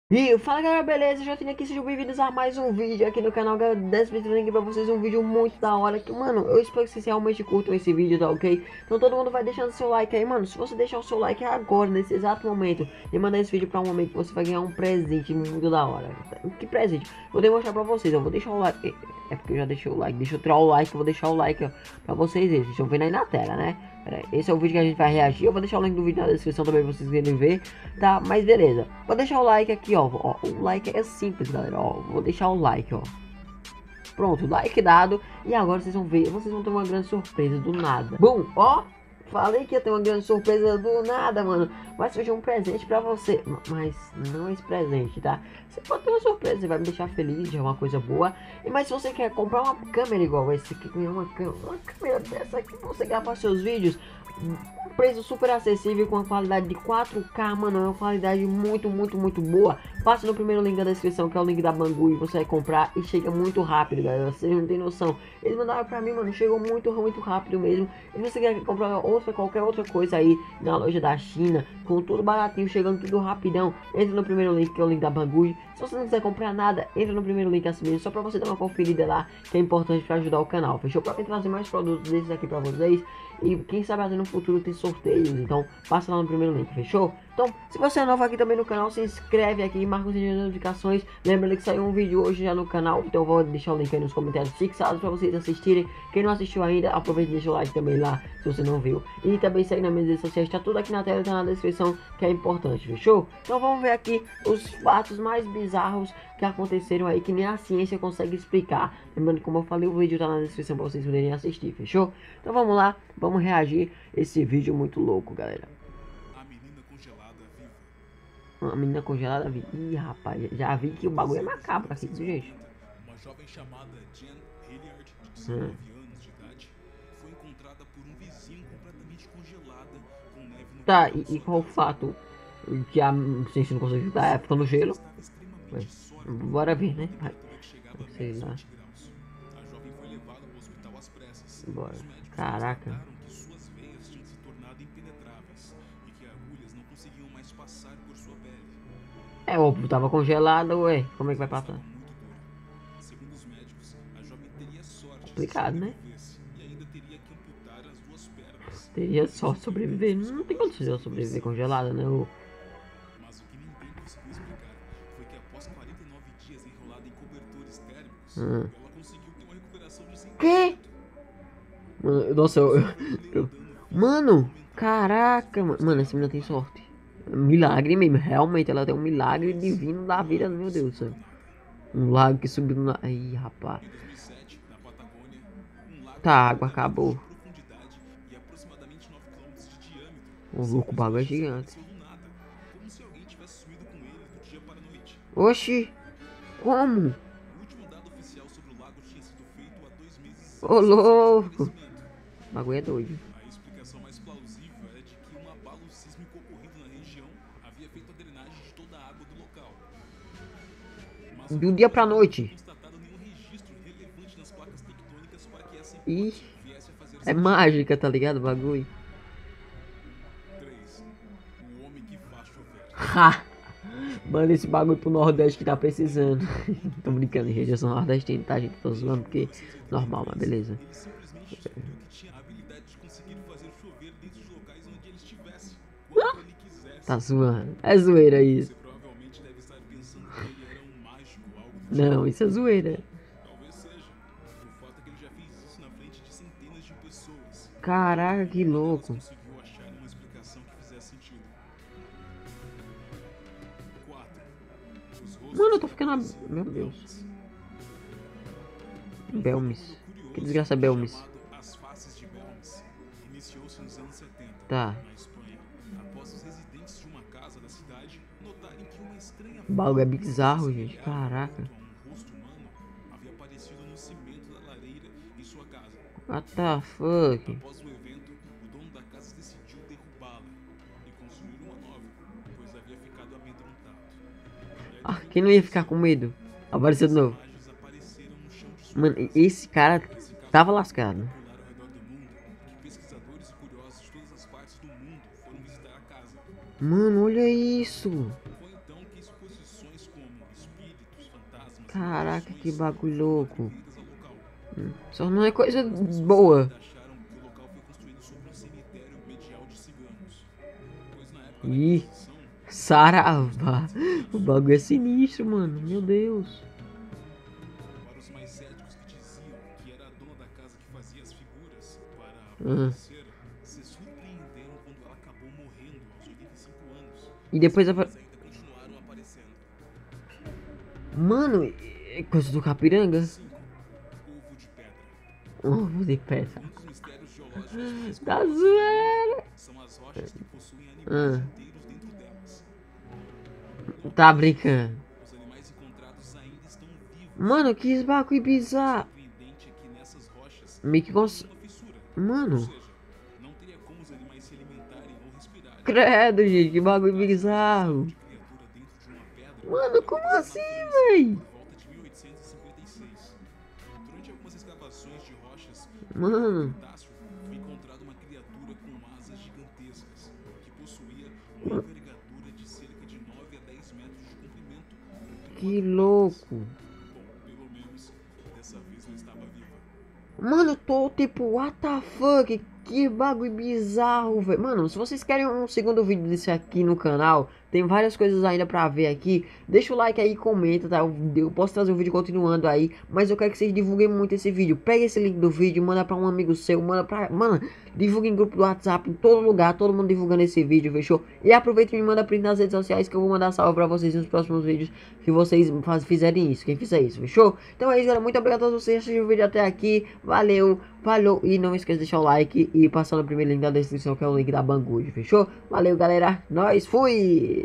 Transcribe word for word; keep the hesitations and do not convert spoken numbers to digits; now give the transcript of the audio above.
E fala galera, beleza? Já tenho aqui, sejam bem-vindos a mais um vídeo aqui no canal, galera. Dessa vez eu tenho aqui pra vocês um vídeo muito da hora que, mano, eu espero que vocês realmente curtam esse vídeo, tá ok? Então todo mundo vai deixando seu like aí, mano. Se você deixar o seu like agora, nesse exato momento, e mandar esse vídeo pra um amigo, você vai ganhar um presente muito da hora. Que presente? Vou demonstrar pra vocês, eu vou deixar o like. É porque eu já deixei o like, deixa eu tirar o like, eu vou deixar o like, ó, pra vocês verem. Vocês estão vendo aí na tela, né? Pera aí, esse é o vídeo que a gente vai reagir. Eu vou deixar o link do vídeo na descrição também pra vocês querem ver, tá? Mas beleza, vou deixar o like aqui, ó, ó. O like é simples, galera, ó. Vou deixar o like, ó. Pronto, like dado. E agora vocês vão ver, vocês vão ter uma grande surpresa do nada. Bom, ó. Falei que ia ter uma grande surpresa do nada, mano. Vai surgir um presente pra você. Mas não é esse presente, tá? Você pode ter uma surpresa, você vai me deixar feliz, já é uma coisa boa. E mas se você quer comprar uma câmera igual essa aqui, uma câmera, uma câmera dessa aqui pra você gravar seus vídeos, um preço super acessível com a qualidade de quatro K, mano, é uma qualidade muito, muito, muito boa. Passa no primeiro link da descrição, que é o link da Banggood, você vai comprar e chega muito rápido, galera. Vocês não tem noção. Eles mandaram pra mim, mano, chegou muito, muito rápido mesmo. E você quer comprar outra, qualquer outra coisa aí na loja da China, com tudo baratinho, chegando tudo rapidão, entra no primeiro link, que é o link da Banggood. Se você não quiser comprar nada, entra no primeiro link assim mesmo, só pra você dar uma conferida lá, que é importante pra ajudar o canal, fechou? Pra trazer mais produtos desses aqui pra vocês. E quem sabe até no futuro tem sorteios, então passa lá no primeiro link, fechou? Então, se você é novo aqui também no canal, se inscreve aqui, marca o sininho de notificações. Lembrando que saiu um vídeo hoje já no canal, então eu vou deixar o link aí nos comentários fixados para vocês assistirem. Quem não assistiu ainda, aproveita e deixa o like também lá, se você não viu. E também segue nas minhas redes sociais, tá tudo aqui na tela, tá na descrição, que é importante, fechou? Então vamos ver aqui os fatos mais bizarros que aconteceram aí, que nem a ciência consegue explicar. Lembrando que, como eu falei, o vídeo tá na descrição para vocês poderem assistir, fechou? Então vamos lá, vamos reagir esse vídeo muito louco, galera. A menina congelada viva. Uma menina congelada, vi. Ih, rapaz, já vi que o bagulho é macabro aqui, viu, gente? Uma jovem chamada Jen Hilliard, de Hum. dezenove anos de idade, foi encontrada por um vizinho completamente congelada, com neve no Tá, quintal e, de e sua qual o casa. fato que a ciência não consegue estar é ficando gelo? Estava Ué, extremamente sólida, bora com ver, uma né? Vai. temperatura que chegava a Sei menos lá. vinte graus. A jovem foi levada ao hospital às pressas. Bora. Os médicos Caraca. constataram que suas veias tinham se tornado impenetráveis e que agulhas não conseguiam mais passar por sua pele. É óbvio, tava congelada, ué. Como é que vai Estava passar? muito dura. Segundo os médicos, a jovem teria sorte se Complicado, né? sobrevivesse e ainda teria que amputar as duas pernas. Teria só sobreviver. Não tem condição de eu sobreviver congelada, né? ô? Mas o que ninguém conseguiu explicar foi que após quarenta e nove dias enrolada em cobertores térmicos, Hum. ela conseguiu ter uma recuperação de cem por Que? cento. Mano, nossa, eu, Isso eu- inclui nenhum eu- dano físico Mano, ou mental. caraca, mano. Mano, essa menina tem sorte. Milagre mesmo. Realmente, ela tem um milagre divino da vida, meu Deus do céu. Desafinar. Um lago que subiu na. Aí, rapaz. Em dois mil e sete, na Patagônia, um lago Tá, de a água trinta metros de acabou. profundidade e aproximadamente nove quilômetros de diâmetro O louco, o bagulho é simplesmente gigante. desapareceu do nada, como se alguém tivesse sumido com ele do dia para a noite. Oxi, como? O último dado oficial sobre o lago tinha sido feito há dois meses Ô, antes do seu louco. desaparecimento. O bagulho é doido. A explicação mais plausível é de que um abalo sísmico ocorrido na região havia feito a drenagem de toda a água do local. Mas De um dia pra não noite. foi constatado nenhum registro relevante nas placas tectônicas para que essa Ih, hipótese viesse a fazer é sentido. mágica, tá ligado? O bagulho. três. O homem que faz chover. Ha! Manda esse bagulho pro Nordeste que tá precisando. Tô brincando, gente. Eu sou nordestino, tá, gente? Tô zoando porque normal, mas beleza. Ele simplesmente descobriu que tinha a habilidade de conseguir fazer chover dentro de locais onde ele estivesse, quando ele quisesse. Tá zoando. É zoeira isso. Você provavelmente deve estar pensando que ele era um mágico ou algo do Não, isso é zoeira. tipo. Talvez seja. O fato é que ele já fez isso na frente de centenas de pessoas. Caraca, que Elas louco. conseguiu achar uma explicação que fizesse sentido. quatro. Os rostos Mano, eu tô ficando. próprios a- Meu Deus. Belmes. Belmes. Um fenômeno Que curioso desgraça é Belmes. chamado As Faces de Belmes iniciou-se nos anos setenta, Tá. na Espanha, após os residentes de uma casa da cidade notarem que uma estranha O bagulho é forma que se bizarro, gente. assemelhava Caraca. muito a um rosto humano havia aparecido no cimento da lareira em sua casa. What the fuck? Após o evento, o dono da casa decidiu derrubá-la e construir uma nova, pois havia ficado amedrontado. E Ah, adivinha quem o não que ia aconteceu? ficar com medo? Apareceu de As novo. imagens apareceram no chão de sua Mano, casa. esse cara Esse caso tava foi lascado. tão popular ao redor do mundo que pesquisadores e curiosos de todas as partes do mundo foram visitar a casa. Mano, olha isso. Foi então que suposições Caraca, que bagulho louco. Feitas ao local. Hum, Só não é coisa boa. Acharam que o local foi construído sobre um cemitério medial de ciganos, pois na época da Ih, Inquisição, Saravá. O bagulho é sinistro, mano. Meu Deus. para os mais céticos que diziam que era a dona da casa que fazia as figuras para a Ah. feiticeira, se surpreenderam quando ela acabou morrendo aos oitenta e cinco anos. E depois apa- Mas ainda continuaram aparecendo. Mano, é coisa do Capiranga? cinco. Ovo de pedra. Ovo de pedra. Um dos mistérios geológicos mais Tá curiosos zoeira. são as rochas que possuem Ah. animais inteiros dentro delas. Tá brincando. Os animais encontrados ainda estão vivos. Mano, que bagulho bizarro. Surpreendente é que nessas rochas Meio que cons... uma fissura. Mano. Ou seja, não teria como os animais se alimentarem ou respirarem. Credo, gente, que bagulho bizarro. De criatura dentro de uma pedra. Mano, como na assim, França, véi? por volta de mil oitocentos e cinquenta e seis. Durante algumas escavações de rochas Mano. Potássio, foi encontrada uma criatura com asas gigantescas, que possuía uma envergadura de cerca de nove a dez metros de comprimento. e Que quatro louco. patas. Bom, pelo menos dessa vez ela estava viva. Mano, eu tô tipo, what the fuck? Que bagulho bizarro, velho. Mano, se vocês querem um segundo vídeo desse aqui no canal, tem várias coisas ainda pra ver aqui. Deixa o like aí e comenta, tá? Eu, eu posso trazer um vídeo continuando aí, mas eu quero que vocês divulguem muito esse vídeo. Pega esse link do vídeo, manda pra um amigo seu, manda pra... Mano, divulga em grupo do WhatsApp, em todo lugar, todo mundo divulgando esse vídeo, fechou? E aproveita e me manda print nas redes sociais que eu vou mandar salve pra vocês nos próximos vídeos, se vocês faz, fizerem isso, quem fizer isso, fechou? Então é isso, galera. Muito obrigado a todos vocês que assistiram o vídeo até aqui. Valeu, falou. E não esqueça de deixar o like e passar no primeiro link da descrição, que é o link da Banggood, fechou? Valeu, galera. Nós, fui!